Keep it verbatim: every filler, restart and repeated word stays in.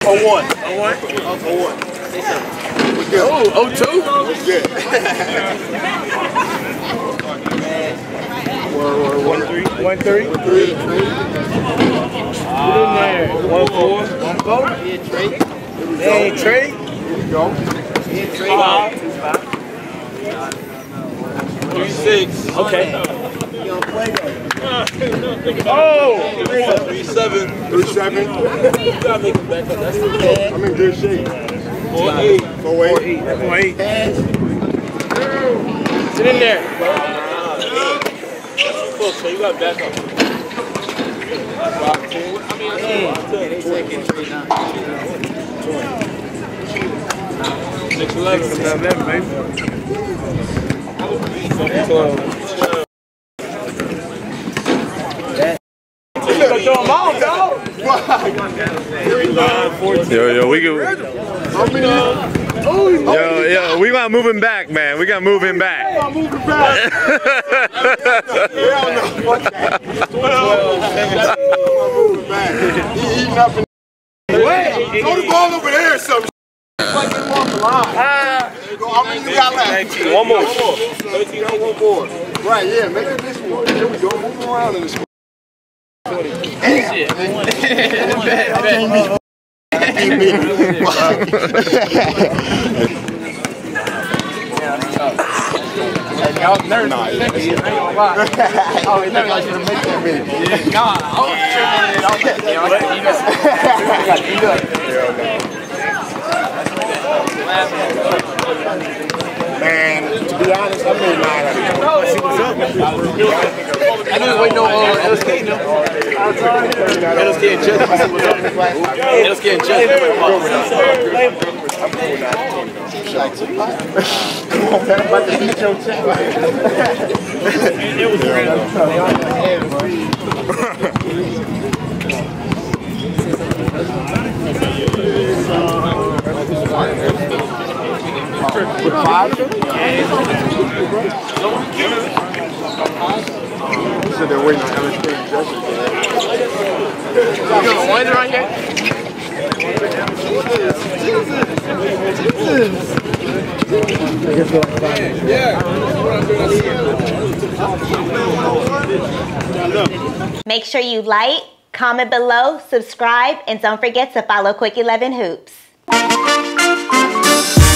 oh one. oh one? oh one. Oh, oh two? Yeah. One three. One three. One three. Get in there. One four. One four. Yeah, Trae. Hey, Trae. Here we go. Yeah, Trae. Five. Three six. Okay. You don't play that. Oh! Three seven. Three seven. You gotta make him back up. That's the bad. I'm in good shape. Four eight. Four eight. Four eight. Pass. Sit in there. Close, so you gotta back up. Five ten. I mean, five ten. They taking three nine. Six eleven. Six eleven, baby. Twelve. You gotta throw them all, dog. Yo, yo, we can. How many? Yo, yo, we gotta move him back, man. We gotta move him back. I'm moving back. Hell no. Fuck that. twelve. I'm moving back. He eating up in Wait. throw the ball over there or something. Like get him off the line. There you go. How many you got left? One more. thirteen on one more. Right, yeah, make it this one. Here we go. Move him around in this one. I was nervous. I ain't gonna lie. Oh, it's never like you to make that video. Nah, I was tripping. I was like, damn, I got to eat up. I got to eat up. Man, to be honest, I made nine out of ten. See what's up? I didn't wait no uh, L S K, no. L S K and Judge. L S K and Judge. Come on, man, I'm about to beat your check. It was random. With five? So they're waiting on L S K and Judge. You got one right here? Make sure you like, comment below, subscribe, and don't forget to follow Quick eleven Hoops.